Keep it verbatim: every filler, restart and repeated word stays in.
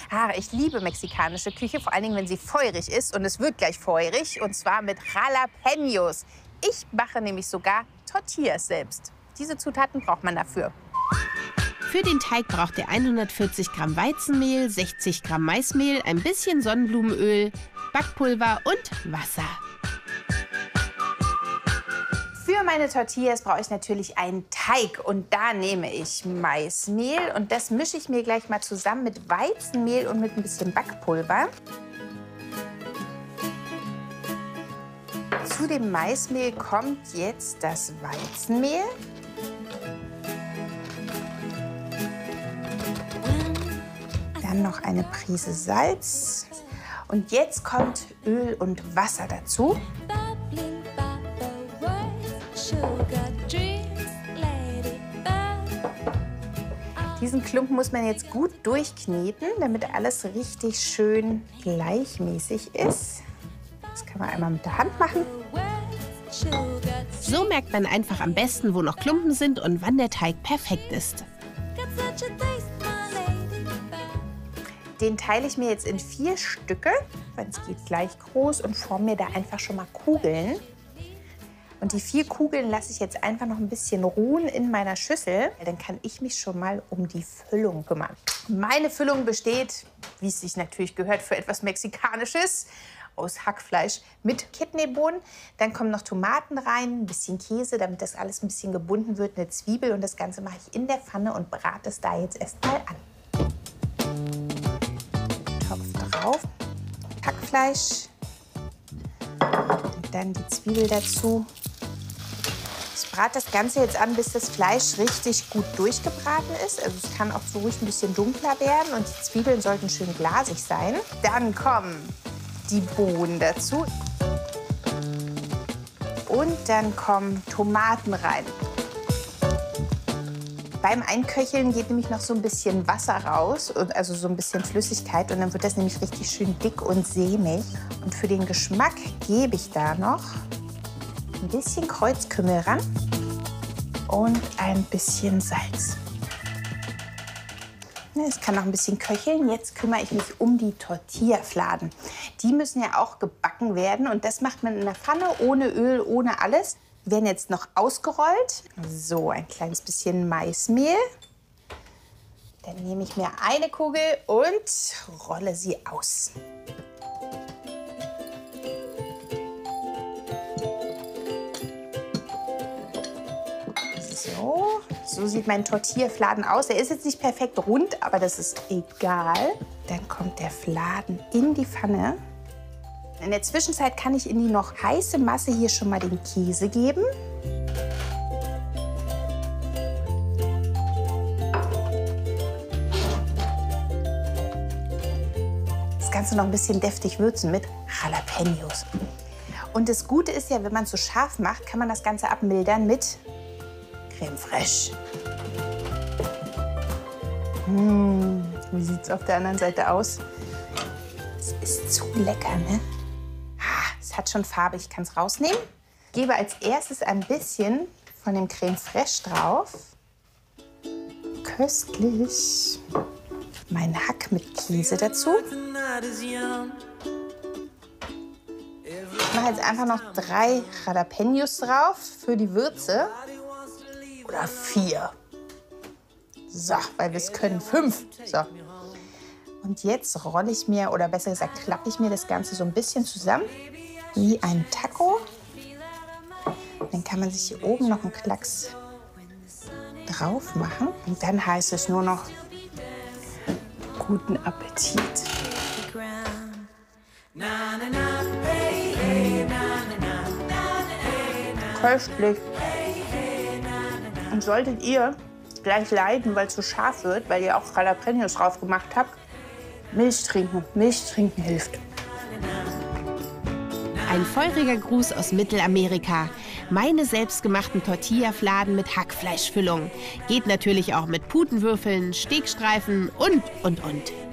Ah, ich liebe mexikanische Küche, vor allen Dingen, wenn sie feurig ist. Und es wird gleich feurig, und zwar mit Jalapenos. Ich mache nämlich sogar Tortillas selbst. Diese Zutaten braucht man dafür. Für den Teig braucht ihr hundertvierzig Gramm Weizenmehl, sechzig Gramm Maismehl, ein bisschen Sonnenblumenöl, Backpulver und Wasser. Für meine Tortillas brauche ich natürlich einen Teig. Und da nehme ich Maismehl. Und das mische ich mir gleich mal zusammen mit Weizenmehl und mit ein bisschen Backpulver. Zu dem Maismehl kommt jetzt das Weizenmehl. Dann noch eine Prise Salz. Und jetzt kommt Öl und Wasser dazu. Diesen Klumpen muss man jetzt gut durchkneten, damit alles richtig schön gleichmäßig ist. Das kann man einmal mit der Hand machen. So merkt man einfach am besten, wo noch Klumpen sind und wann der Teig perfekt ist. Den teile ich mir jetzt in vier Stücke, wenn es geht gleich groß, und forme mir da einfach schon mal Kugeln. Und die vier Kugeln lasse ich jetzt einfach noch ein bisschen ruhen in meiner Schüssel. Dann kann ich mich schon mal um die Füllung kümmern. Meine Füllung besteht, wie es sich natürlich gehört für etwas Mexikanisches, aus Hackfleisch mit Kidneybohnen. Dann kommen noch Tomaten rein, ein bisschen Käse, damit das alles ein bisschen gebunden wird, eine Zwiebel. Und das Ganze mache ich in der Pfanne und brate es da jetzt erstmal an. Topf drauf, Hackfleisch, und dann die Zwiebel dazu. Ich brate das Ganze jetzt an, bis das Fleisch richtig gut durchgebraten ist. Also es kann auch so ruhig ein bisschen dunkler werden und die Zwiebeln sollten schön glasig sein. Dann kommen die Bohnen dazu und dann kommen Tomaten rein. Beim Einköcheln geht nämlich noch so ein bisschen Wasser raus, also so ein bisschen Flüssigkeit, und dann wird das nämlich richtig schön dick und sämig. Und für den Geschmack gebe ich da noch ein bisschen Kreuzkümmel ran und ein bisschen Salz. Es kann noch ein bisschen köcheln. Jetzt kümmere ich mich um die Tortillafladen. Die müssen ja auch gebacken werden, und das macht man in der Pfanne, ohne Öl, ohne alles. Die werden jetzt noch ausgerollt. So, ein kleines bisschen Maismehl. Dann nehme ich mir eine Kugel und rolle sie aus. So, so sieht mein Tortillafladen aus. Er ist jetzt nicht perfekt rund, aber das ist egal. Dann kommt der Fladen in die Pfanne. In der Zwischenzeit kann ich in die noch heiße Masse hier schon mal den Käse geben. Das Ganze noch ein bisschen deftig würzen mit Jalapenos. Und das Gute ist ja, wenn man es so scharf macht, kann man das Ganze abmildern mit Creme fraiche. Mmh, wie sieht es auf der anderen Seite aus? Es ist zu lecker, ne? Es hat schon Farbe, ich kann es rausnehmen. Gebe als erstes ein bisschen von dem Creme fraiche drauf. Köstlich. Mein Hack mit Käse dazu. Ich mache jetzt einfach noch drei Jalapenos drauf für die Würze. Oder vier. So, weil wir es können. Fünf. So. Und jetzt rolle ich mir, oder besser gesagt, klappe ich mir das Ganze so ein bisschen zusammen. Wie ein Taco. Dann kann man sich hier oben noch einen Klacks drauf machen. Und dann heißt es nur noch guten Appetit. Köstlich. Und solltet ihr gleich leiden, weil es zu scharf wird, weil ihr auch Jalapenos drauf gemacht habt, Milch trinken. Milch trinken hilft. Ein feuriger Gruß aus Mittelamerika. Meine selbstgemachten Tortillafladen mit Hackfleischfüllung. Geht natürlich auch mit Putenwürfeln, Steakstreifen und, und, und.